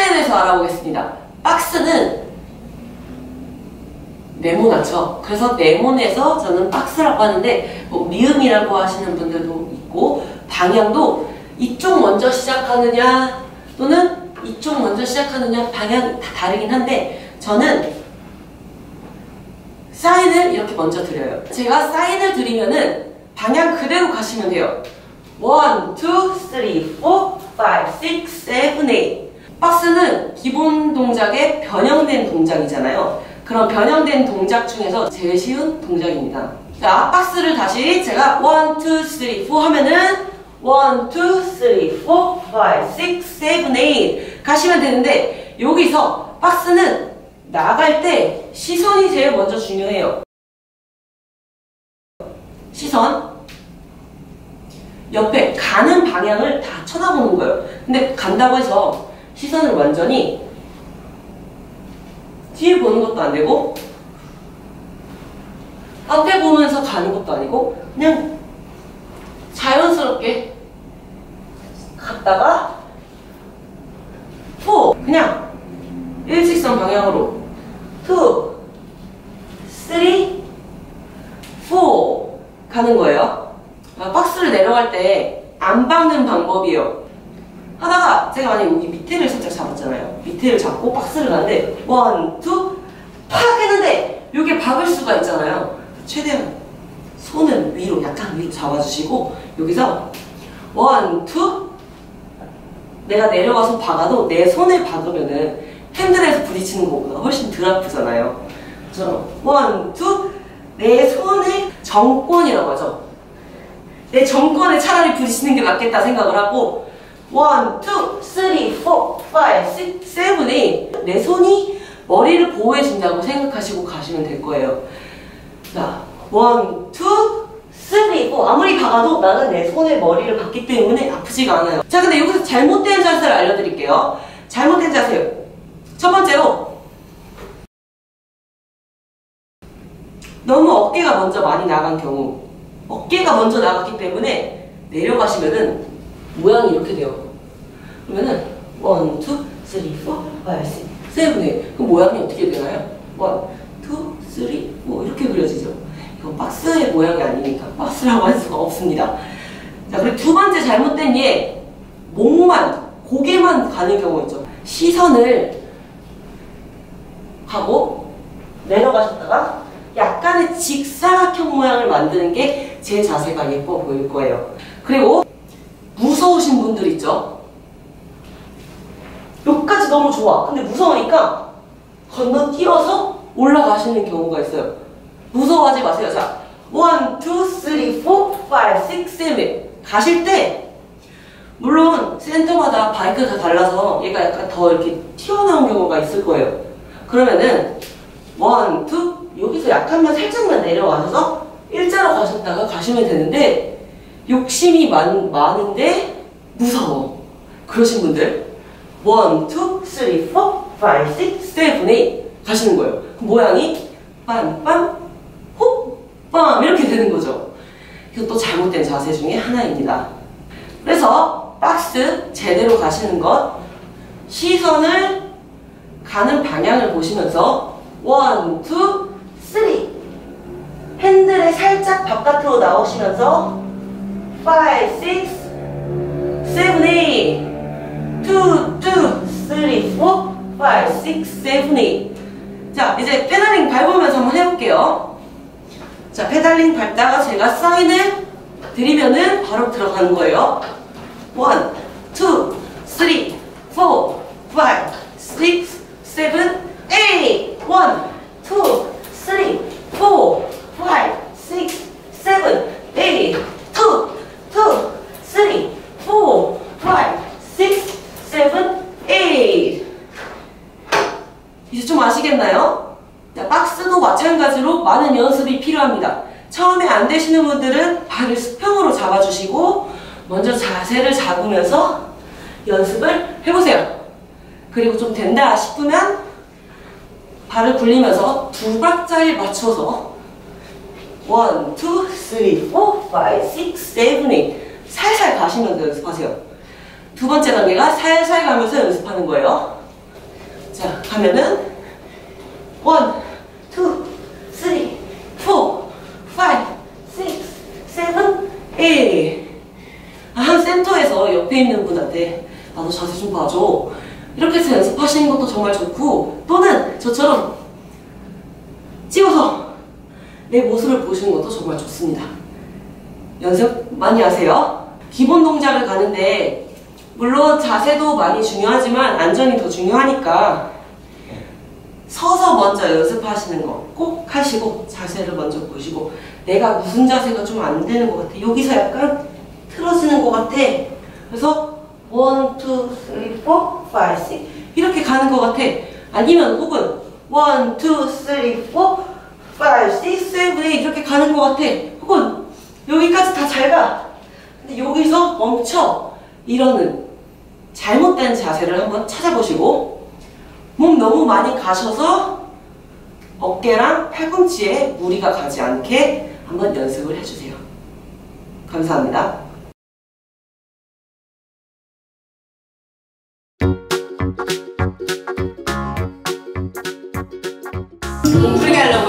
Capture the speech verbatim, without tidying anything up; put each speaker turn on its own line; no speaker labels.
박스에 대해서 알아보겠습니다. 박스는 네모나죠. 그래서 네모내서 저는 박스라고 하는데 뭐 미음이라고 하시는 분들도 있고, 방향도 이쪽 먼저 시작하느냐 또는 이쪽 먼저 시작하느냐 방향이 다 다르긴 한데, 저는 사인을 이렇게 먼저 드려요. 제가 사인을 드리면은 방향 그대로 가시면 돼요. 원, 투, 쓰리, 포, 파이브, 식스, 세븐, 에잇. 박스는 기본 동작의 변형된 동작이잖아요. 그런 변형된 동작 중에서 제일 쉬운 동작입니다. 자, 박스를 다시 제가 원, 투, 쓰리, 포 하면은 원, 투, 쓰리, 포, 파이브, 식스, 세븐, 에잇 가시면 되는데, 여기서 박스는 나갈 때 시선이 제일 먼저 중요해요. 시선. 옆에 가는 방향을 다 쳐다보는 거예요. 근데 간다고 해서 시선을 완전히 뒤에 보는 것도 안 되고 앞에 보면서 가는 것도 아니고, 그냥 자연스럽게 갔다가 포, 그냥 일직선 방향으로 투, 쓰리, 포 가는 거예요. 박스를 내려갈 때 안 박는 방법이에요. 하다가 제가 만약에 여기 밑에를 살짝 잡았잖아요. 밑에를 잡고 박스를 가는데 원, 투, 팍 했는데 여기에 박을 수가 있잖아요. 최대한 손을 위로, 약간 위로 잡아주시고, 여기서 원, 투, 내가 내려가서 박아도 내 손에 박으면은 핸들에서 부딪히는 것보다 훨씬 덜 아프잖아요. 그래서 원, 투, 내 손의 정권이라고 하죠. 내 정권에 차라리 부딪히는 게 낫겠다 생각을 하고, 원, 투, 쓰리, 포, 파이브, 식스, 세븐, 에잇. 내 손이 머리를 보호해준다고 생각하시고 가시면 될 거예요. 자, 원, 투, 쓰리, 포. 아무리 박아도 나는 내 손에 머리를 박기 때문에 아프지가 않아요. 자, 근데 여기서 잘못된 자세를 알려드릴게요. 잘못된 자세. 첫 번째로, 너무 어깨가 먼저 많이 나간 경우, 어깨가 먼저 나갔기 때문에 내려가시면은 모양이 이렇게 돼요. 그러면은 원, 투, 쓰리, 포, 파이브, 식스, 세븐, 에잇. 그럼 모양이 어떻게 되나요? 원, 투, 쓰리, 포 이렇게 그려지죠. 이건 박스의 모양이 아니니까 박스라고 할 수가 없습니다. 자, 그리고 두 번째 잘못된 예, 목만, 고개만 가는 경우 있죠. 시선을 하고 내려가셨다가 약간의 직사각형 모양을 만드는 게 제 자세가 예뻐 보일 거예요. 그리고 무서우신 분들 있죠. 여기까지 너무 좋아. 근데 무서우니까 건너뛰어서 올라가시는 경우가 있어요. 무서워하지 마세요. 자, 원, 투, 쓰리, 포, 파이브, 식스, 세븐 가실 때, 물론 센터마다 바이크가 달라서 얘가 약간 더 이렇게 튀어나온 경우가 있을 거예요. 그러면은 원, 투, 여기서 약간만 살짝만 내려와서 일자로 가셨다가 가시면 되는데, 욕심이 많, 많은데 무서워. 그러신 분들 원, 투, 쓰리, 포, 파이브, 식스, 세븐, 에잇 가시는 거예요. 모양이 빰빰, 호, 빰 이렇게 되는 거죠. 이것도 잘못된 자세 중에 하나입니다. 그래서 박스 제대로 가시는 것, 시선을 가는 방향을 보시면서 원, 투, 쓰리, 핸들에 살짝 바깥으로 나오시면서 파이브, 식스, 세븐, 에잇, 투, 투, 쓰리, 포, 파이브, 식스, 세븐, 에잇. 자, 이제 페달링 밟으면서 한번 해볼게요. 자, 페달링 밟다가 제가 사인을 드리면은 바로 들어가는 거예요. 원, 투, 쓰리, 포, 파이브, 식스, 세븐, 에잇. 원, 투, 쓰리, 포, 파이브, 식스, 세븐, 에잇. 투, 투, 쓰리, 포, 파이브, 식스, 세븐, 에잇. 이제 좀 아시겠나요? 자, 박스도 마찬가지로 많은 연습이 필요합니다. 처음에 안 되시는 분들은 발을 수평으로 잡아주시고 먼저 자세를 잡으면서 연습을 해보세요. 그리고 좀 된다 싶으면 발을 굴리면서 두 박자에 맞춰서 원, 투, 쓰리, 포, 파이브, 식스, 세븐, 에잇 살살 가시면서 연습하세요. 두 번째 단계가 살살 가면서 연습하는 거예요. 자, 가면은 원, 투, 쓰리, 포, 파이브, 식스, 세븐, 에잇. 한 센터에서 옆에 있는 분한테 나도 자세 좀 봐줘. 이렇게 해서 연습하시는 것도 정말 좋고, 또는 저처럼 찍어서 내 모습을 보시는 것도 정말 좋습니다. 연습 많이 하세요. 기본 동작을 가는데 물론 자세도 많이 중요하지만 안전이 더 중요하니까 서서 먼저 연습하시는 거 꼭 하시고 자세를 먼저 보시고, 내가 무슨 자세가 좀 안 되는 것 같아, 여기서 약간 틀어지는 것 같아, 그래서 원, 투, 쓰리, 포, 파이브, 식스 이렇게 가는 것 같아. 아니면 혹은 원, 투, 쓰리, 포, 파이브, 식스, 세븐, 에잇 이렇게 가는 것 같아. 혹은 여기까지 다 잘 가. 근데 여기서 멈춰. 이러는 잘못된 자세를 한번 찾아보시고, 몸 너무 많이 가셔서 어깨랑 팔꿈치에 무리가 가지 않게 한번 연습을 해주세요. 감사합니다. 몸 풀게 하려고